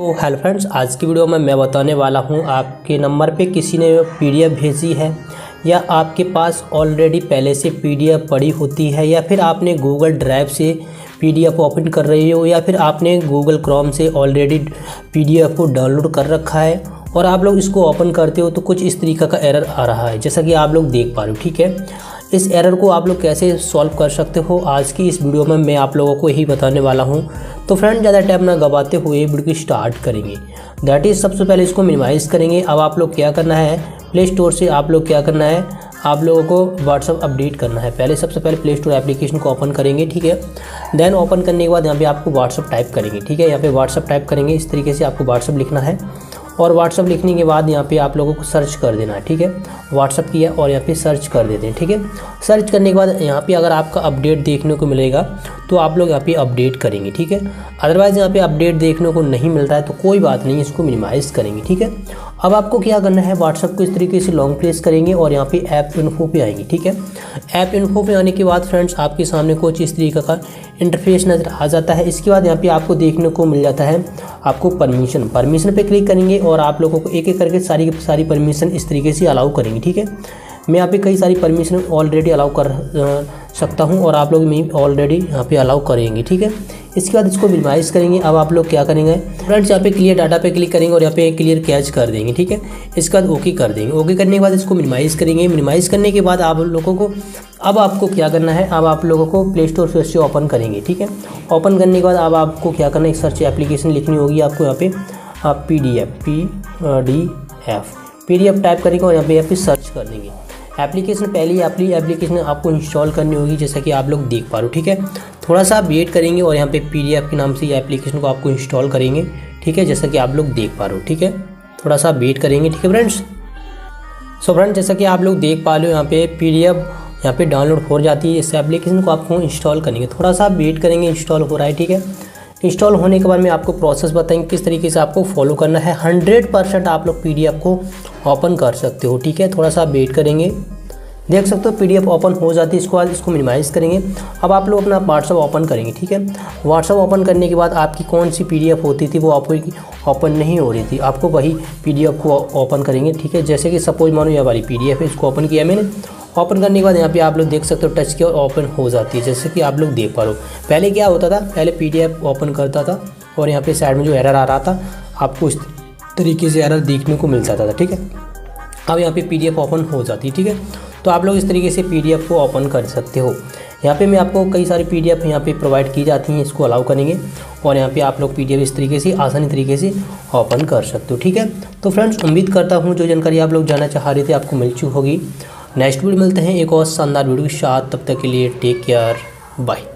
तो hello friends, आज की वीडियो में मैं बताने वाला हूं आपके नंबर पे किसी ने पीडीएफ भेजी है या आपके पास ऑलरेडी पहले से पीडीएफ पड़ी होती है या फिर आपने गूगल ड्राइव से पीडीएफ ओपन कर रही हो या फिर आपने गूगल क्रोम से ऑलरेडी पीडीएफ को डाउनलोड कर रखा है और आप लोग इसको ओपन करते हो तो कुछ इस तरीके का एरर आ रहा है, जैसा कि आप लोग देख पा रहे हो। ठीक है, इस एरर को आप लोग कैसे सॉल्व कर सकते हो आज की इस वीडियो में मैं आप लोगों को यही बताने वाला हूं। तो फ्रेंड, ज़्यादा टाइम ना गवाते हुए वीडियो की स्टार्ट करेंगे। दैट इज़ सबसे पहले इसको मिनिमाइज़ करेंगे। अब आप लोग क्या करना है, प्ले स्टोर से आप लोग क्या करना है, आप लोगों को व्हाट्सअप अपडेट करना है। पहले सबसे पहले प्ले स्टोर एप्लीकेशन को ओपन करेंगे। ठीक है, देन ओपन करने के बाद यहाँ पे आपको व्हाट्सअप टाइप करेंगे। ठीक है, यहाँ पे व्हाट्सअप टाइप करेंगे, इस तरीके से आपको व्हाट्सअप लिखना है और व्हाट्सअप लिखने के बाद यहाँ पे आप लोगों को सर्च कर देना है। ठीक है, व्हाट्सअप किया और यहाँ पे सर्च कर देते हैं। ठीक है, सर्च करने के बाद यहाँ पे अगर आपका अपडेट देखने को मिलेगा तो आप लोग यहाँ पे अपडेट करेंगे। ठीक है, अदरवाइज़ यहाँ पे अपडेट देखने को नहीं मिलता है तो कोई बात नहीं, इसको मिनिमाइज़ करेंगे। ठीक है, अब आपको क्या करना है, व्हाट्सअप को इस तरीके से लॉन्ग प्रेस करेंगे और यहाँ पे ऐप इन्फो पे आएंगे। ठीक है, ऐप इन्फो पे आने के बाद फ्रेंड्स आपके सामने कुछ इस तरीके का इंटरफेस नज़र आ जाता है। इसके बाद यहाँ पे आपको देखने को मिल जाता है आपको परमिशन पे क्लिक करेंगे और आप लोगों को एक एक करके सारी परमिशन इस तरीके से अलाउ करेंगे। ठीक है, मैं यहाँ पे कई सारी परमिशन ऑलरेडी अलाउ कर सकता हूँ और आप लोग भी ऑलरेडी यहाँ पे अलाउ करेंगे। ठीक है, इसके बाद इसको मिनिमाइज़ करेंगे। अब आप लोग क्या करेंगे फ्रेंड्स, यहाँ पे क्लियर डाटा पे क्लिक करेंगे और यहाँ पे क्लियर कैच कर देंगे। ठीक है, इसके बाद ओके कर देंगे। ओके करने के बाद इसको मिनिमाइज़ करेंगे। मिनिमाइज़ करने के बाद आप लोगों को अब आपको क्या करना है, अब आप लोगों को प्ले स्टोर फिर से ओपन करेंगे। ठीक है, ओपन करने के बाद अब आपको क्या करना है, एक सर्च एप्लीकेशन लिखनी होगी आपको। यहाँ पे आप पीडीएफ टाइप करेंगे और यहाँ पे सर्च कर देंगे। एप्लीकेशन पहली एप्लीकेशन आपको इंस्टॉल करनी होगी, जैसा कि आप लोग देख पा रहे हो। ठीक है, थोड़ा सा वेट करेंगे और यहाँ पे पीडीएफ के नाम से ये एप्लीकेशन को आपको इंस्टॉल करेंगे। ठीक है, जैसा कि आप लोग देख पा रहे हो। ठीक है, थोड़ा सा वेट करेंगे। ठीक है फ्रेंड्स, सो फ्रेंड्स जैसा कि आप लोग देख पा रहे हो यहाँ पे पीडीएफ यहाँ पे डाउनलोड हो जाती है। इस एप्लीकेशन को आपको इंस्टॉल करेंगे, थोड़ा सा वेट करेंगे, इंस्टॉल हो रहा है। ठीक है, इंस्टॉल होने के बाद में आपको प्रोसेस बताएंगे किस तरीके से आपको फॉलो करना है। 100% आप लोग पीडीएफ को ओपन कर सकते हो। ठीक है, थोड़ा सा वेट करेंगे, देख सकते हो पीडीएफ ओपन हो जाती है। इसको बाद इसको मिनिमाइज़ करेंगे। अब आप लोग अपना व्हाट्सअप ओपन करेंगे। ठीक है, व्हाट्सअप ओपन करने के बाद आपकी कौन सी पीडीएफ होती थी वो आपको ओपन नहीं हो रही थी, आपको वही पीडीएफ को ओपन करेंगे। ठीक है, जैसे कि सपोज मानो ये वाली पीडीएफ है, इसको ओपन किया मैंने। ओपन करने के बाद यहाँ पे आप लोग देख सकते हो टच किया और ओपन हो जाती है, जैसे कि आप लोग देख पा रहे हो। पहले क्या होता था, पहले पीडीएफ ओपन करता था और यहाँ पे साइड में जो एरर आ रहा था आपको इस तरीके से एरर देखने को मिल जाता था। ठीक है, अब यहाँ पे पीडीएफ ओपन हो जाती है। ठीक है, तो आप लोग इस तरीके से पीडीएफ को ओपन कर सकते हो। यहाँ पे मैं आपको कई सारी पीडीएफ यहाँ पे प्रोवाइड की जाती हैं, इसको अलाउ करेंगे और यहाँ पे आप लोग पीडीएफ इस तरीके से आसानी तरीके से ओपन कर सकते हो। ठीक है, तो फ्रेंड्स उम्मीद करता हूँ जो जानकारी आप लोग जानना चाह रहे थे आपको मिल चुकी होगी। नेक्स्ट वीडियो मिलते हैं एक और शानदार वीडियो के साथ, तब तक के लिए टेक केयर, बाय।